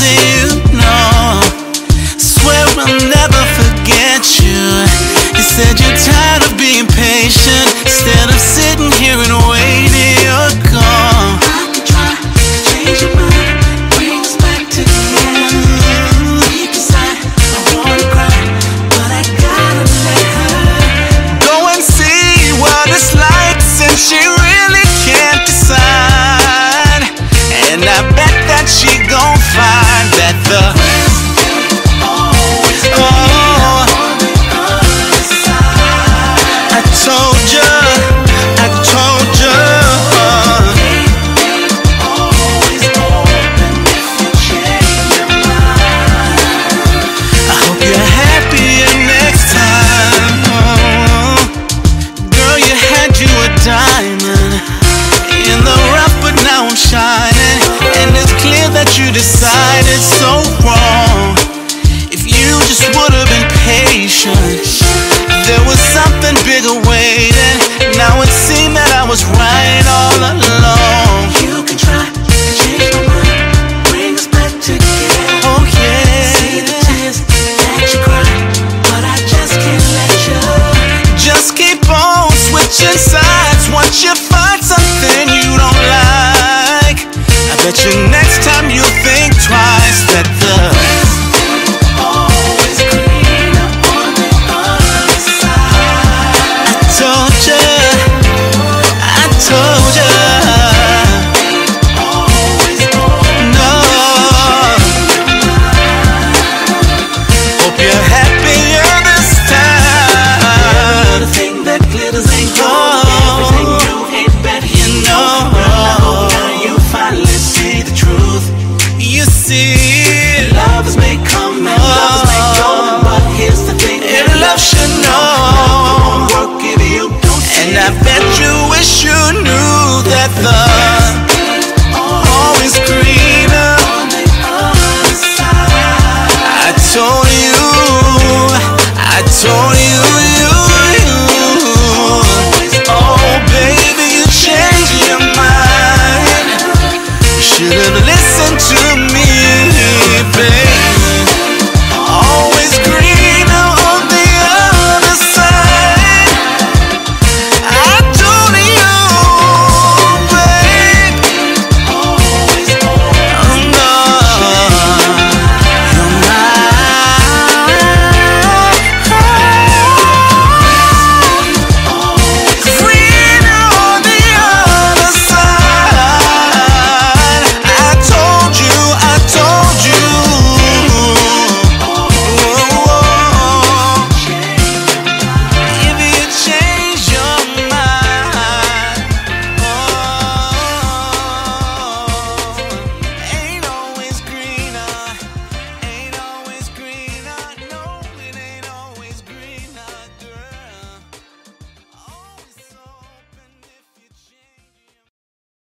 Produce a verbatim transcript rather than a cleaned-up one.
losing you, no. Swear I'll never forget you. You said you're tired of being patient. Instead of sitting here and waiting, you're gone. I could try to change your mind, bring us back together. Deep inside, I wanna cry, but I gotta let her go and see what it's like, since she really can't decide. And I bet that she gon' find that the you decided so wrong. If you just would've been patient, there was something bigger waiting. Now it seemed that I was right all along. You can try to change my mind, bring us back together. Oh yeah. See the tears that you cry, but I just can't let you. Just keep on switching sides once you find something you don't like. I bet you next time you'll think twice that the grass always greener on the other side. I told ya, I told ya. Always no. Hope you're happier this time. The thing that glitters ain't gold. Everything you ain't bad, you know. You finally see the truth. You see, lovers may come and lovers may go, but here's the thing, every love should know. It won't work if you don't see. And I bet you wish you knew that the